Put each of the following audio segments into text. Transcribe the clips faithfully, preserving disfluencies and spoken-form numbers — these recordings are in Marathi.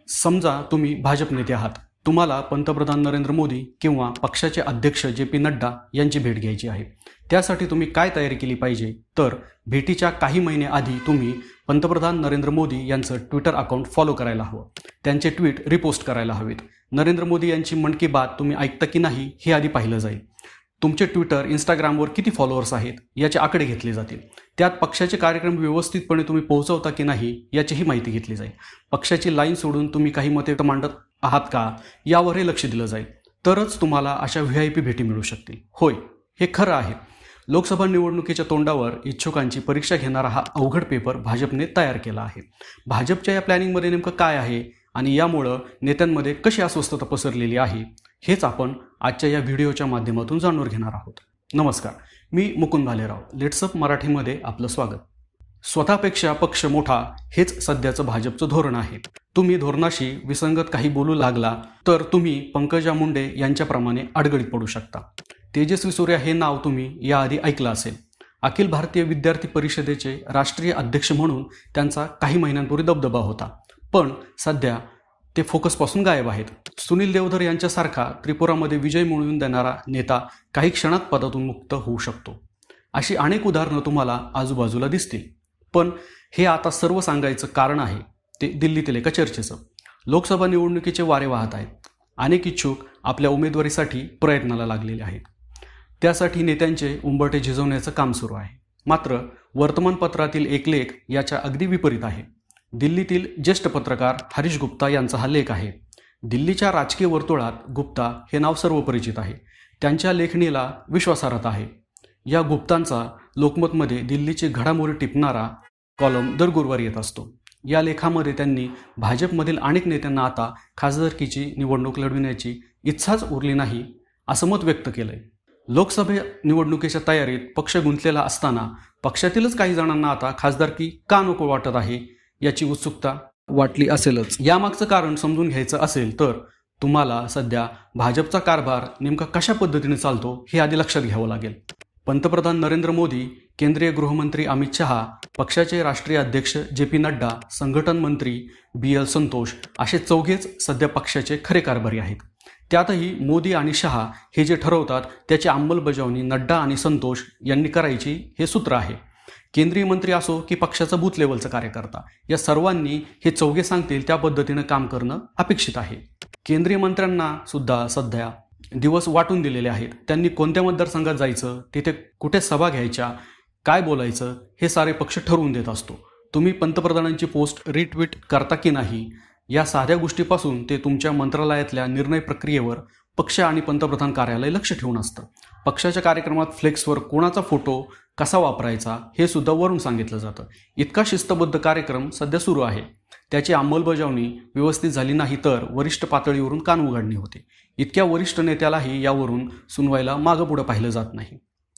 समजा तुम्ही भाजप नेते आहात. तुम्हाला पंतप्रधान नरेंद्र मोदी किंवा पक्षाचे अध्यक्ष जे पी नड्डा यांची भेट घ्यायची आहे. त्यासाठी तुम्ही काय तयारी केली पाहिजे, तर भेटीच्या काही महिने आधी तुम्ही पंतप्रधान नरेंद्र मोदी यांचं ट्विटर अकाउंट फॉलो करायला हवं. त्यांचे ट्विट रिपोस्ट करायला हवेत. नरेंद्र मोदी यांची मन की बात तुम्ही ऐकता की नाही हे आधी पाहिलं जाईल. तुमचे ट्विटर, इंस्टाग्रामवर किती फॉलोअर्स आहेत याचे आकडे घेतले जातील. त्यात पक्षाचे कार्यक्रम व्यवस्थितपणे तुम्ही पोहोचवता की नाही याचीही माहिती घेतली जाईल. पक्षाची लाईन सोडून तुम्ही काही मते मांडत आहात का यावरही लक्ष दिलं जाईल. तरच तुम्हाला अशा व्ही आय पी भेटी मिळू शकतील. होय, हे खरं आहे. लोकसभा निवडणुकीच्या तोंडावर इच्छुकांची परीक्षा घेणारा हा अवघड पेपर भाजपने तयार केला आहे. भाजपच्या या प्लॅनिंगमध्ये नेमकं काय आहे आणि यामुळं नेत्यांमध्ये कशी अस्वस्थता पसरलेली आहे हेच आपण आजच्या या व्हिडिओच्या माध्यमातून जाणून घेणार आहोत. नमस्कार, मी मुकुंद भालेराव. लेट्सअप मराठीमध्ये आपलं स्वागत. स्वतःपेक्षा पक्ष मोठा हेच सध्याचं भाजपचं धोरण आहे. तुम्ही धोरणाशी विसंगत काही बोलू लागला तर तुम्ही पंकजा मुंडे यांच्याप्रमाणे अडगळीत पडू शकता. तेजस्वी सूर्या हे नाव तुम्ही याआधी ऐकलं असेल. अखिल भारतीय विद्यार्थी परिषदेचे राष्ट्रीय अध्यक्ष म्हणून त्यांचा काही महिन्यांपूर्वी दबदबा होता, पण सध्या ते फोकसपासून गायब आहेत. सुनील देवधर यांच्यासारखा त्रिपुरामध्ये विजय मिळवून देणारा नेता काही क्षणात पदातून मुक्त होऊ शकतो. अशी अनेक उदाहरणं तुम्हाला आजूबाजूला दिसतील. पण हे आता सर्व सांगायचं कारण आहे ते दिल्लीतील एका चर्चेचं. लोकसभा निवडणुकीचे वारे वाहत आहेत. अनेक इच्छुक आपल्या उमेदवारीसाठी प्रयत्नाला लागलेले आहेत. त्यासाठी नेत्यांचे उंबरठे झिजवण्याचं काम सुरू आहे. मात्र वर्तमानपत्रातील एक लेख याच्या अगदी विपरीत आहे. दिल्लीतील ज्येष्ठ पत्रकार हरीश गुप्ता यांचा हा लेख आहे. दिल्लीच्या राजकीय वर्तुळात गुप्ता हे नाव सर्वपरिचित आहे. त्यांच्या लेखणीला विश्वासार्हता आहे. या गुप्तांचा लोकमतमध्ये दिल्लीची घडामोडी टिपणारा कॉलम दर गुरुवारी येत असतो. या लेखामध्ये त्यांनी भाजपमधील अनेक नेत्यांना आता खासदारकीची निवडणूक लढविण्याची इच्छाच उरली नाही असं मत व्यक्त केलंय. लोकसभा निवडणुकीच्या तयारीत पक्ष गुंतलेला असताना पक्षातीलच काही जणांना आता खासदारकी का नको वाटत आहे याची उत्सुकता वाटली असेलच. यामागचं कारण समजून घ्यायचं असेल तर तुम्हाला सध्या भाजपचा कारभार नेमका कशा पद्धतीने चालतो हे आधी लक्षात घ्यावं लागेल. पंतप्रधान नरेंद्र मोदी, केंद्रीय गृहमंत्री अमित शहा, पक्षाचे राष्ट्रीय अध्यक्ष जे पी नड्डा, संघटन मंत्री बी एल संतोष असे चौघेच सध्या पक्षाचे खरे कारभारी आहेत. त्यातही मोदी आणि शहा हे जे ठरवतात त्याची अंमलबजावणी नड्डा आणि संतोष यांनी करायची हे सूत्र आहे. केंद्रीय मंत्री असो की पक्षाचा बूथ लेवलचा कार्यकर्ता, या सर्वांनी हे चौघे सांगतील त्या पद्धतीनं काम करणं अपेक्षित आहे. केंद्रीय मंत्र्यांना सुद्धा सध्या दिवस वाटून दिलेले आहेत. त्यांनी कोणत्या मतदारसंघात जायचं, तिथे कुठे सभा घ्यायच्या, काय बोलायचं हे सारे पक्ष ठरवून देत असतो. तुम्ही पंतप्रधानांची पोस्ट रिट्विट करता की नाही या साध्या गोष्टीपासून ते तुमच्या मंत्रालयातल्या निर्णय प्रक्रियेवर पक्ष आणि पंतप्रधान कार्यालय लक्ष ठेवून असतं. पक्षाच्या कार्यक्रमात फ्लेक्सवर कोणाचा फोटो कसा वापरायचा हे सुद्धा वरून सांगितलं जातं. इतका शिस्तबद्ध कार्यक्रम सध्या सुरू आहे. त्याची अंमलबजावणी व्यवस्थित झाली नाही तर वरिष्ठ पातळीवरून कान उघडणी होते. इतक्या वरिष्ठ नेत्यालाही यावरून सुनवायला मागं पुढं पाहिलं जात नाही.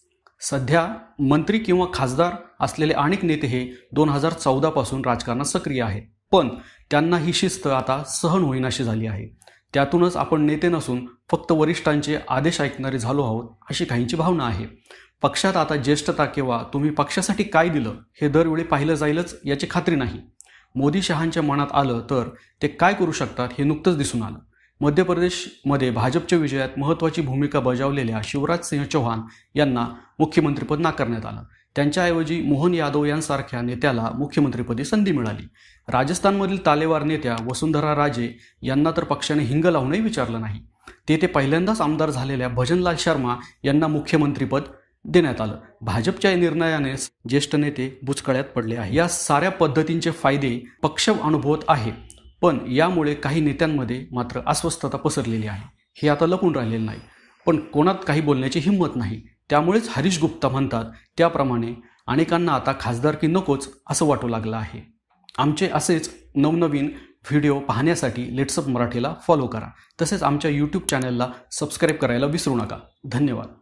सध्या मंत्री किंवा खासदार असलेले अनेक नेते हे दोन हजार चौदा पासून राजकारणात सक्रिय आहेत, पण त्यांना ही शिस्त आता सहन होईनाशी झाली आहे. त्यातूनच आपण नेते नसून फक्त वरिष्ठांचे आदेश ऐकणारे झालो आहोत अशी काहींची भावना आहे. पक्षात आता ज्येष्ठता किंवा तुम्ही पक्षासाठी काय दिलं हे दरवेळी पाहिलं जाईलच याची खात्री नाही. मोदी शहांच्या मनात आलं तर ते काय करू शकतात हे नुकतंच दिसून आलं. मध्य प्रदेशमध्ये भाजपच्या विजयात महत्त्वाची भूमिका बजावलेल्या शिवराज सिंह चौहान यांना मुख्यमंत्रीपद नाकारण्यात आलं. त्यांच्याऐवजी मोहन यादव यांसारख्या नेत्याला मुख्यमंत्रीपदी संधी मिळाली. राजस्थानमधील तालेवार नेत्या वसुंधरा राजे यांना तर पक्षाने हिंग लावूनही विचारलं नाही. ते ते पहिल्यांदाच आमदार झालेल्या भजनलाल शर्मा यांना मुख्यमंत्रीपद देण्यात आलं. भाजपच्या निर्णयाने ज्येष्ठ नेते बुचकळ्यात पडले आहे. या साऱ्या पद्धतींचे फायदे पक्ष अनुभवत आहे, पण यामुळे काही नेत्यांमध्ये मात्र अस्वस्थता पसरलेली आहे. हे आता लपून राहिलेलं नाही, पण कोणात काही बोलण्याची हिंमत नाही. त्यामुळेच हरीश गुप्ता म्हणतात त्याप्रमाणे अनेकांना आता खासदारकी नकोच असं वाटू लागलं आहे. आमचे असेच नवनवीन व्हिडिओ पाहण्यासाठी लेट्सअप मराठीला फॉलो करा. तसेच आमच्या यूट्यूब चॅनलला सबस्क्राईब करायला विसरू नका. धन्यवाद.